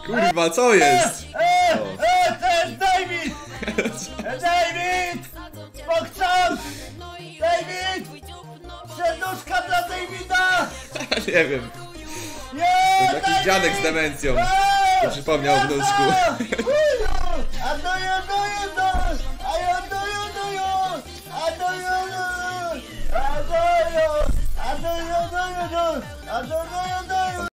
Kurwa, co jest? To jest David! David! Pokczam! David! Serduszka dla Davida! Nie wiem. Nie! Jakiś dziadek z demencją. To przypomniał o wnuczku. A to jest